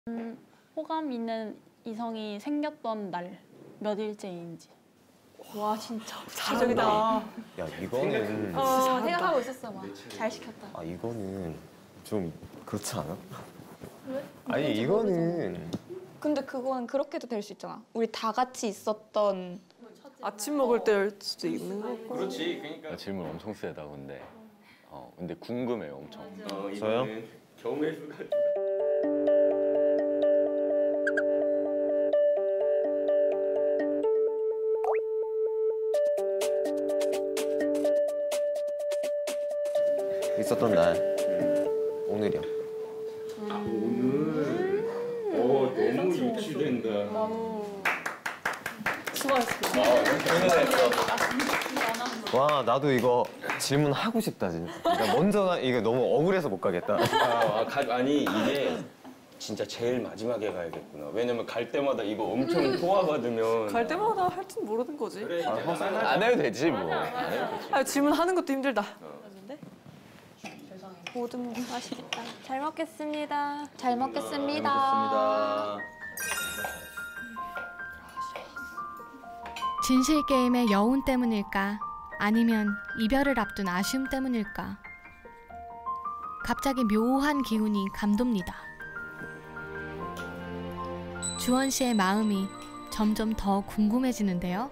호감 있는 이성이 생겼던 날 몇 일째인지. 와 진짜 잘한다. 야 이거는 생각하고 있었어 막. 잘 시켰다. 아 이거는 좀 그렇지 않아? 왜? 아니 이거는 근데 그거는 그렇게도 될 수 있잖아. 우리 다 같이 있었던 아침 먹을 때일 수도 있는 거고. 그렇지, 그러니까. 질문 엄청 세다 근데. 근데 궁금해요 엄청. 저요? 경우의 수가. 있었던 날 오늘이요. 아, 오늘. 너무 유치된다. 와 나도 이거 질문하고 싶다 진짜. 그러니까 먼저 이게 너무 억울해서 못 가겠다. 아니 이게 진짜 제일 마지막에 가야겠구나. 왜냐면 갈 때마다 이거 엄청 소화받으면. 갈 때마다 할 줄 모르는 거지. 그래. 안 해도 되지 뭐. 안 해도 되지. 아, 질문하는 것도 힘들다. 모든 맛있겠다. 잘 먹겠습니다. 잘 먹겠습니다. 진실 게임의 여운 때문일까? 아니면 이별을 앞둔 아쉬움 때문일까? 갑자기 묘한 기운이 감돕니다. 주원 씨의 마음이 점점 더 궁금해지는데요.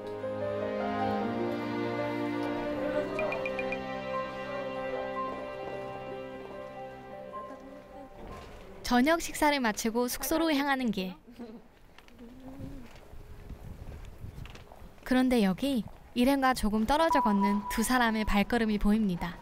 저녁 식사를 마치고 숙소로 향하는 길. 그런데 여기 일행과 조금 떨어져 걷는 두 사람의 발걸음이 보입니다.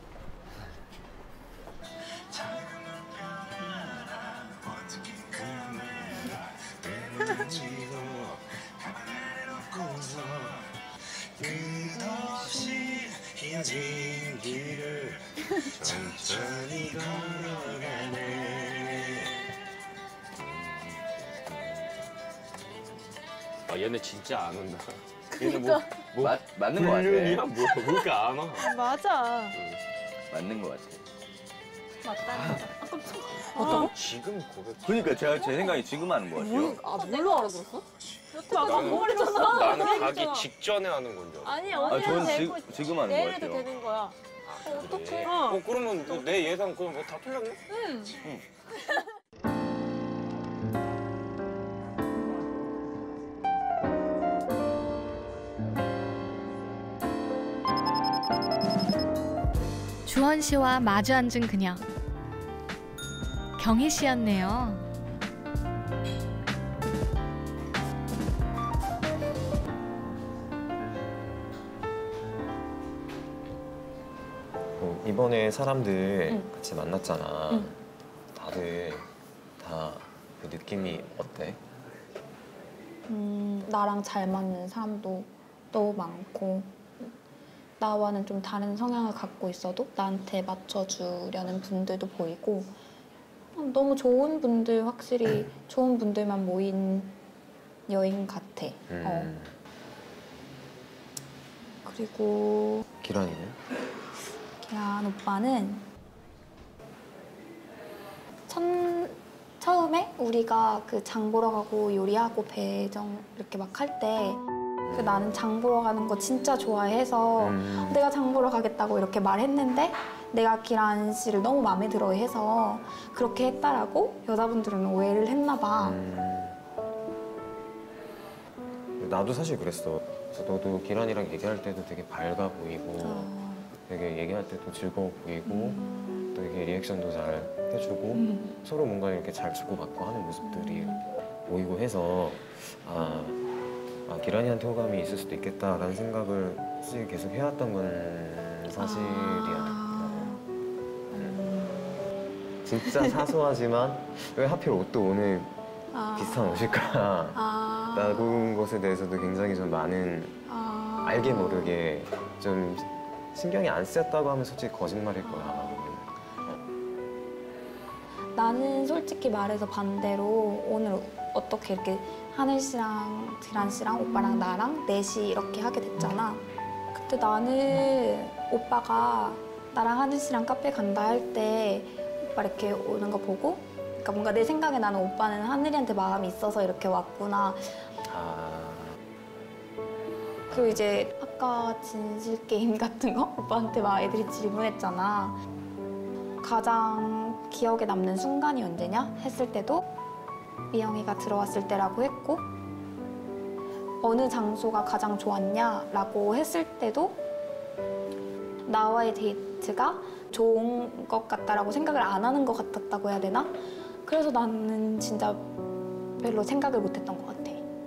얘네 진짜 안 온다. 얘네 뭐 맞는 거 같아. 불륜이야? 뭐야? 그러니까 안 와. 맞아. 맞는 거 같아. 어떤? 지금 고백. 그러니까 제 생각이 지금 하는 거 같아요. 뭘로 알아들었어? 나는 가기 직전에 하는 건 줄 알았어. 아니 저는 지금 하는 거 같아요. 되는 거야. 어떡해? 그러면 내 예상 그럼 뭐 다 틀렸네? 응. 주원 씨와 마주 앉은 그녀. 경희 씨였네요. 이번에 사람들 같이 만났잖아. 다들 다 그 느낌이 어때? 나랑 잘 맞는 사람도 너무 많고 나와는 좀 다른 성향을 갖고 있어도 나한테 맞춰주려는 분들도 보이고 너무 좋은 분들, 확실히 좋은 분들만 모인 여행 같아. 그리고 기란이는? 기란 오빠는 처음에 우리가 그 장 보러 가고 요리하고 배정 이렇게 막 할 때 나는 장 보러 가는 거 진짜 좋아해서 내가 장 보러 가겠다고 이렇게 말했는데 내가 기란 씨를 너무 마음에 들어 해서 그렇게 했다라고 여자분들은 오해를 했나 봐. 나도 사실 그랬어. 그래서 너도 기란이랑 얘기할 때도 되게 밝아 보이고 되게 얘기할 때도 즐거워 보이고 또 이게 리액션도 잘 해주고 서로 뭔가 이렇게 잘 주고받고 하는 모습들이 보이고 해서 기란이한테 호감이 있을 수도 있겠다라는 생각을 사실 계속 해왔던 건 사실이야. 진짜 사소하지만 왜 하필 옷도 오늘 비슷한 옷일까? 라는 것에 대해서도 굉장히 좀 많은 알게 모르게 좀 신경이 안 쓰였다고 하면 솔직히 거짓말일 거야. 나는 솔직히 말해서 반대로 오늘 어떻게 이렇게 하늘 씨랑 기란 씨랑 오빠랑 나랑 넷이 이렇게 하게 됐잖아. 그때 나는 오빠가 나랑 하늘 씨랑 카페 간다 할 때 오빠 이렇게 오는 거 보고 그러니까 뭔가 내 생각에 나는 오빠는 하늘이한테 마음이 있어서 이렇게 왔구나. 아, 그리고 이제 아까 진실 게임 같은 거 오빠한테 막 애들이 질문했잖아. 가장 기억에 남는 순간이 언제냐 했을 때도 미영이가 들어왔을 때라고 했고, 어느 장소가 가장 좋았냐라고 했을 때도 나와의 데이트가 좋은 것 같다라고 생각을 안 하는 것 같았다고 해야 되나? 그래서 나는 진짜 별로 생각을 못 했던 것 같아.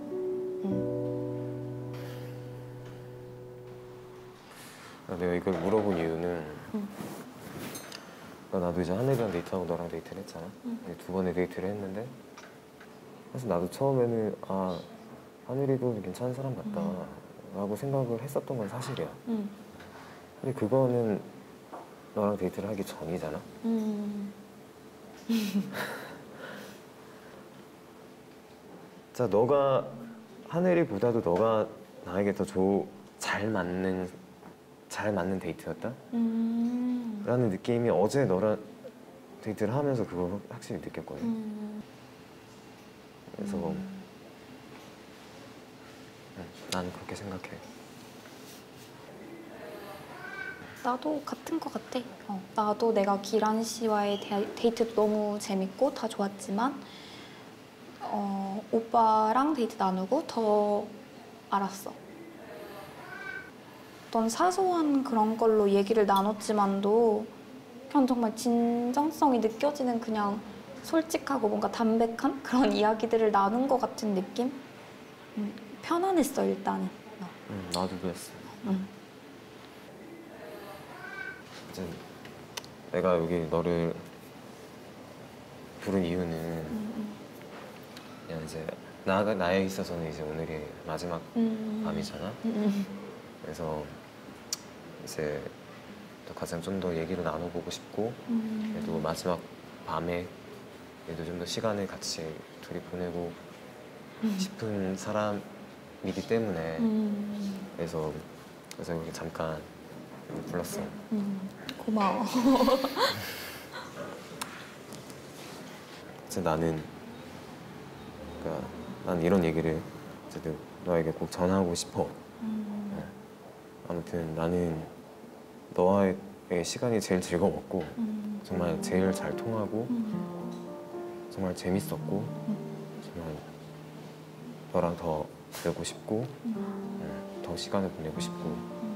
내가 이걸 물어본 이유는 나도 이제 하늘이랑 데이트하고 너랑 데이트를 했잖아. 이제 두 번의 데이트를 했는데 사실 나도 처음에는 아 하늘이도 괜찮은 사람 같다 라고 생각을 했었던 건 사실이야. 근데 그거는 너랑 데이트를 하기 전이잖아. 자, 너가 하늘이보다도 너가 나에게 더 잘 맞는 데이트였다? 라는 느낌이 어제 너랑 데이트를 하면서 그걸 확실히 느꼈거든. 그래서 나는 그렇게 생각해. 나도 같은 것 같아. 나도 내가 기란 씨와의 데이트도 너무 재밌고 다 좋았지만 오빠랑 데이트 나누고 더 알았어. 어떤 사소한 그런 걸로 얘기를 나눴지만도 그냥 정말 진정성이 느껴지는 그냥 솔직하고 뭔가 담백한 그런 이야기들을 나눈 것 같은 느낌? 편안했어 일단은. 나도 그랬어. 이제 내가 여기 너를 부른 이유는 그냥 이제 나에 있어서는 이제 오늘이 마지막 밤이잖아. 그래서 이제 또 가장 좀 더 얘기를 나눠보고 싶고 그래도 마지막 밤에 그래도 좀 더 시간을 같이 둘이 보내고 싶은 사람이기 때문에 그래서 여기 잠깐 불렀어. 고마워. 이제 나는 이런 얘기를 어쨌든 너에게 꼭 전하고 싶어. 아무튼 나는 너와의 시간이 제일 즐거웠고 정말 제일 잘 통하고 정말 재밌었고 정말 너랑 더 되고 싶고 더 시간을 보내고 싶고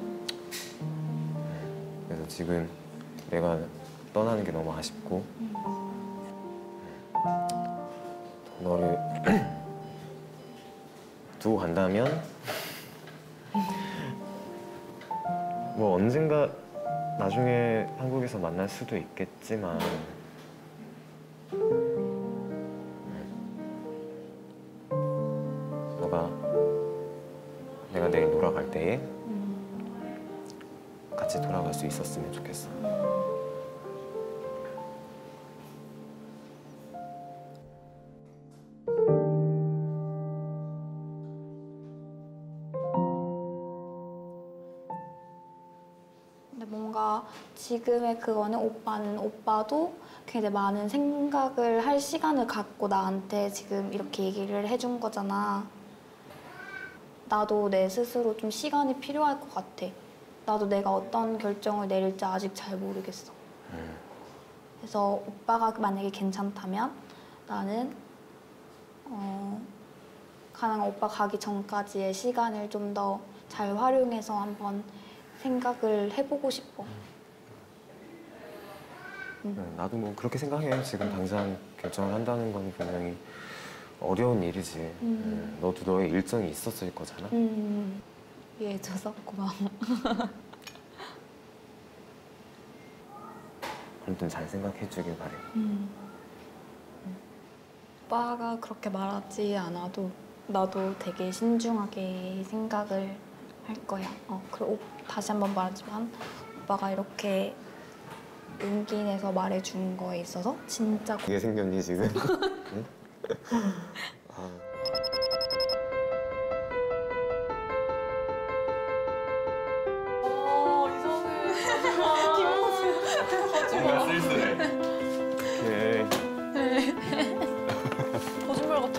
그래서 지금 내가 떠나는 게 너무 아쉽고 너를 두고 간다면 뭐 언젠가 나중에 한국에서 만날 수도 있겠지만 너가 내가 내일 돌아갈 때에 같이 돌아갈 수 있었으면 좋겠어. 근데 뭔가 지금의 그거는 오빠도 굉장히 많은 생각을 할 시간을 갖고 나한테 지금 이렇게 얘기를 해준 거잖아. 나도 내 스스로 좀 시간이 필요할 것 같아. 나도 내가 어떤 결정을 내릴지 아직 잘 모르겠어. 그래서 오빠가 만약에 괜찮다면 나는 가능한 오빠 가기 전까지의 시간을 좀 더 잘 활용해서 한번 생각을 해보고 싶어. 나도 뭐 그렇게 생각해. 지금 당장 결정을 한다는 건 분명히 어려운 일이지. 너도 너의 일정이 있었을 거잖아. 이해해줘서 고마워. 아무튼 잘 생각해 주길 바래. 오빠가 그렇게 말하지 않아도 나도 되게 신중하게 생각을 할 거야. 그리고 다시 한번 말하지만 오빠가 이렇게 용기 내서 말해준 거에 있어서 진짜 그게 생겼니 지금? 응? 아. 뭔가 쓸쓸해. 오케이. 페스티벌 같아.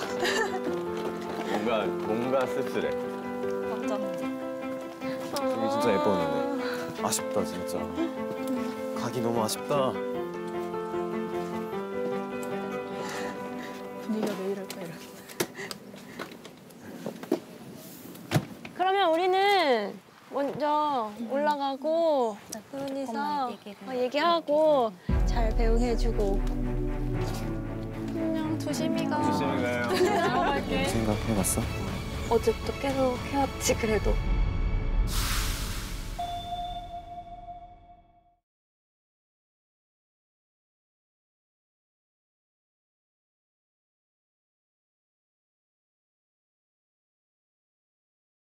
뭔가 씁쓸해. 맞아. 여기 진짜 예뻤는데. 아쉽다 진짜. 가기 너무 아쉽다. 분위기가 왜 이럴까 이렇게. 그러면 우리는 먼저 올라가고 그러니서 얘기하고 잘 배웅해주고. 안녕 조심히 가. 조심히 가요. 생각해봤어? 어제부터 계속 해왔지 그래도.